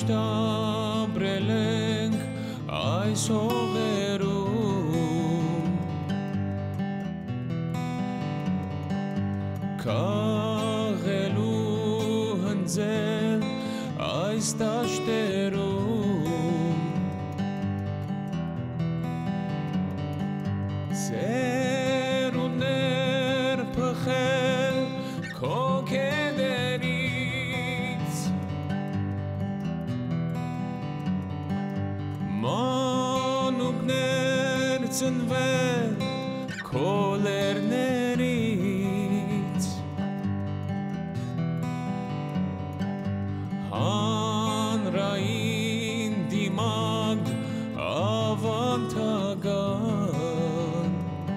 Շտաբրել ենք այս հողերում, քաղելու հնձել այս տաշտերում, ծերուններ փխել քո կեդերից, մանուկներ ծնվել քո լերներից, հանրային դիմակ ավանդական,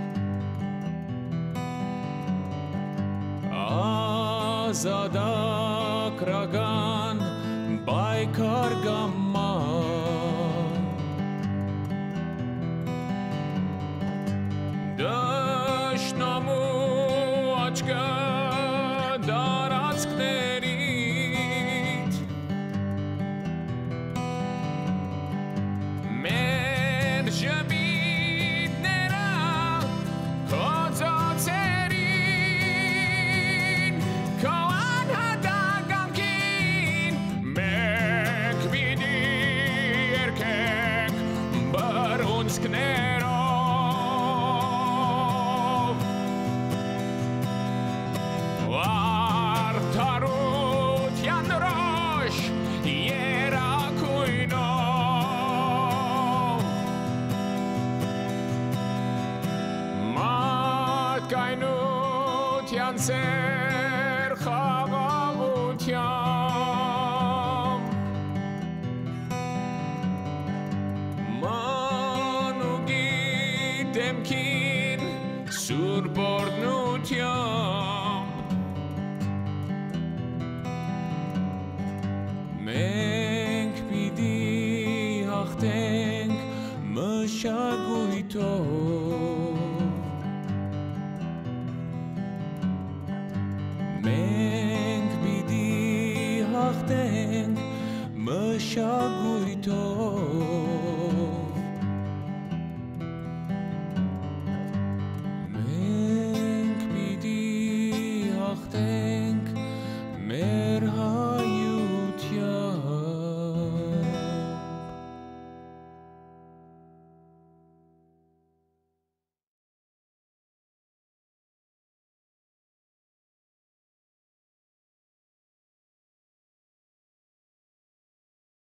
ազատագրական պայքար գամման, դաշնամու աչքը դարածքներից, մեր ժպիտները քո ծոցերին, քո անհատականքին, մենք պիտի երգենք բռունցքներով, արդարության ռոշ երակույնով, մարդկայնության սեր խաղաղությամբ, մանուկի դեմքին սուրբ օրհնությամբ, մենք պիտի հաղթենք մշակույթով, մենք պիտի հաղթենք մշակույթով,